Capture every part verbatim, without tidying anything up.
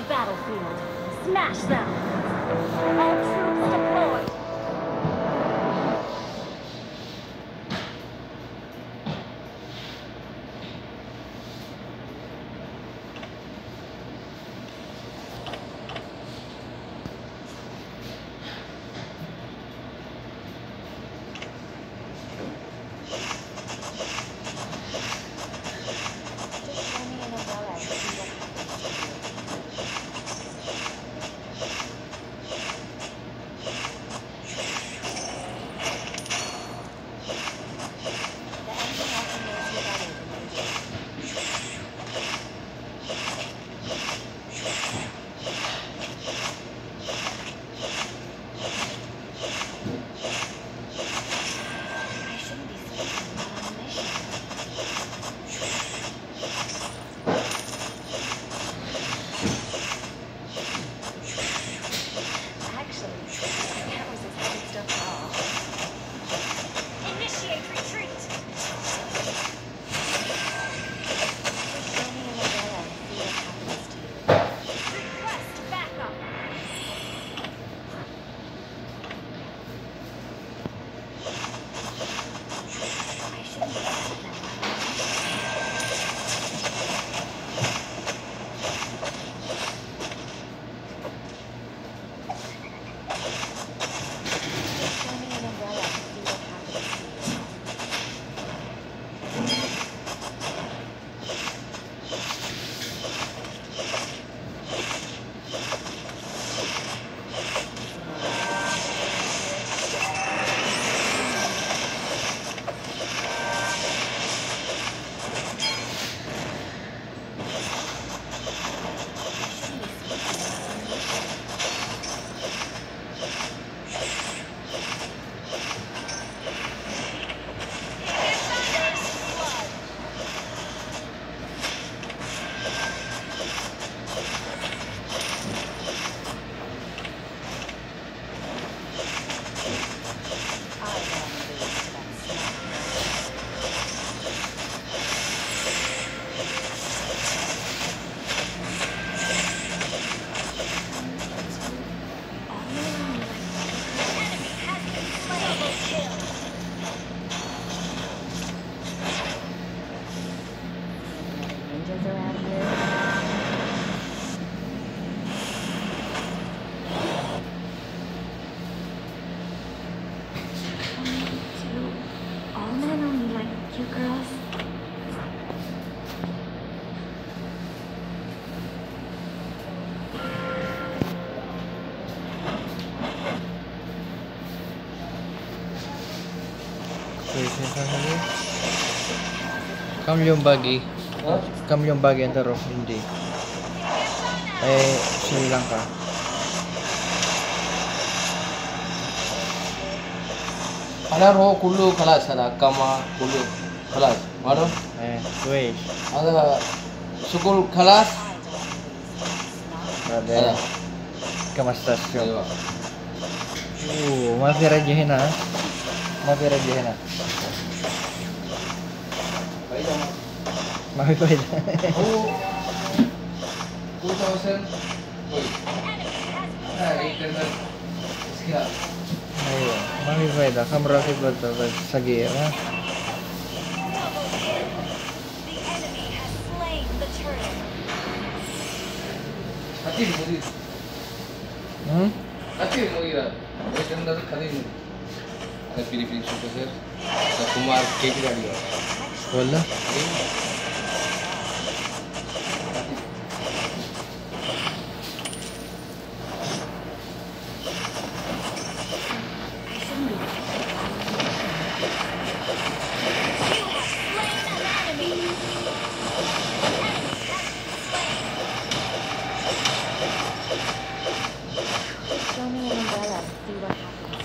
battlefield. Smash them! All troops deployed! Kamu yung bagi. Huh? Kamu yung bagi antara hindi. Eh, Sri Lanka. Alar ho kullu khalas ada kama kullu khalas. Maro? Eh, wait. Ada sukul khalas. Ada. Ada. Kamastasyon. Aywa. Uh, maafir aja Hena. Maafir aja Hena. Maafir aja. Oh. two thousand. Wait. Ah, internet. Sekian. Ayo, maafir aja. Kamu rakit betul sagir, ha? The enemy has slain the turtle. Hatir mudi. Hmm? Hatir mugira. Internet khalin. Ada pilih-pilih suka sir. Ada Kumar Keki Radio. Wala. Show me an umbrella. See what happens.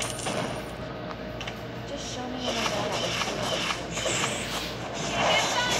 Just show me an umbrella. See what happens.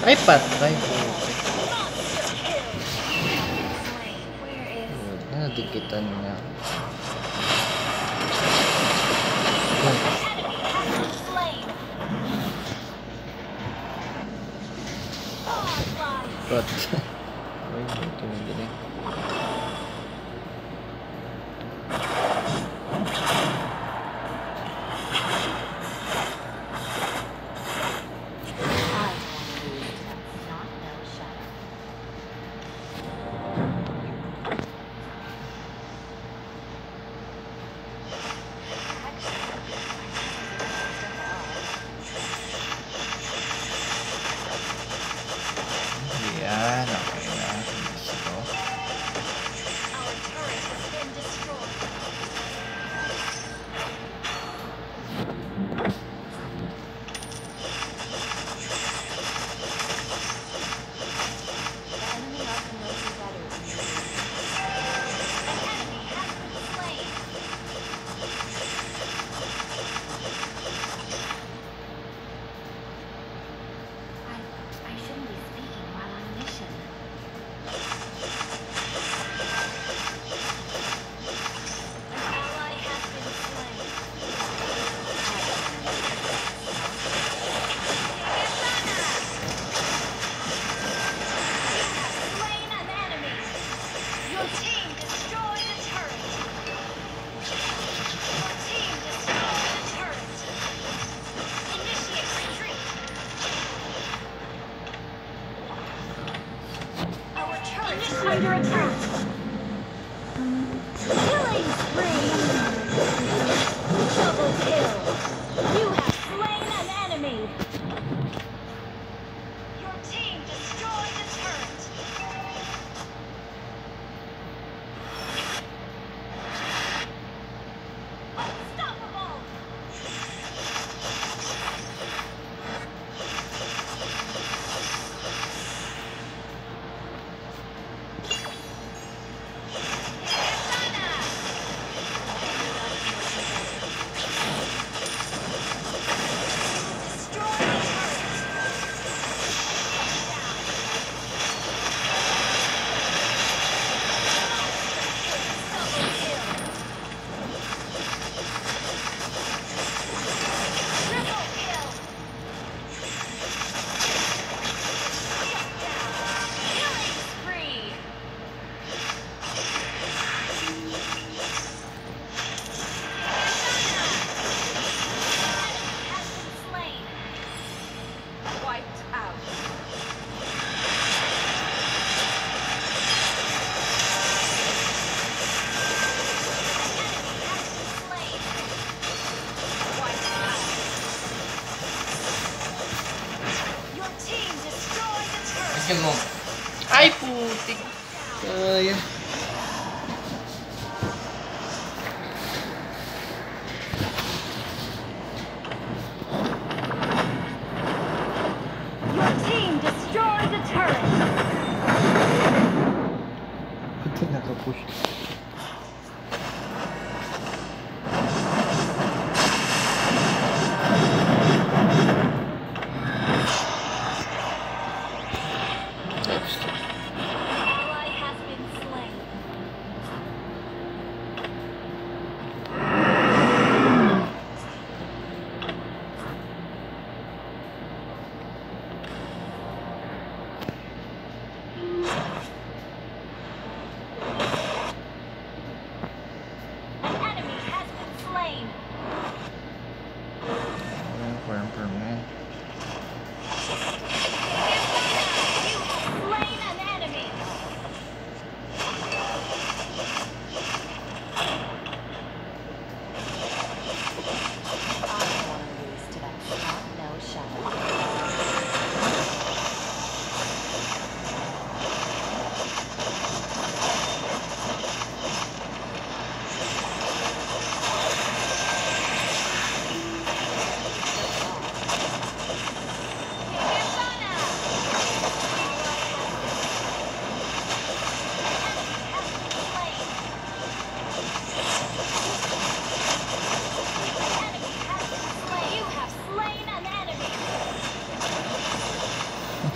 Ay, patay po. Slain. Where is Nadikitan niya. enemy has been slain? Godlike. But, ay, ito yung galing. Yan, okay na. Gusto. Our turret has been destroyed. The enemy are close together. An enemy has been slain. I I shouldn't be speaking while on mission. An ally has been slain. Slain an enemy. Your team destroyed a turret. Your team destroyed a turret. Initiate retreat. Our turret is under attack. Killing spree. Double kill. You have slain an enemy. Your team destroyed a turret. Unstoppable. Destroy the turret. Double kill. Triple kill. Shut down. Killing spree. Enemy has been slain. Wiped out. Enemy has been slain. Wiped out. Your team destroyed the turret. Kill mo. Ay, putik. Kaya. Your team destroyed the turret. Ito nakapush. Next. Ally has been slain.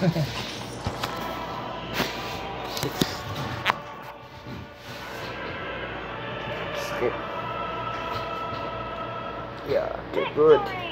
Six. Skip. Yeah, okay, good.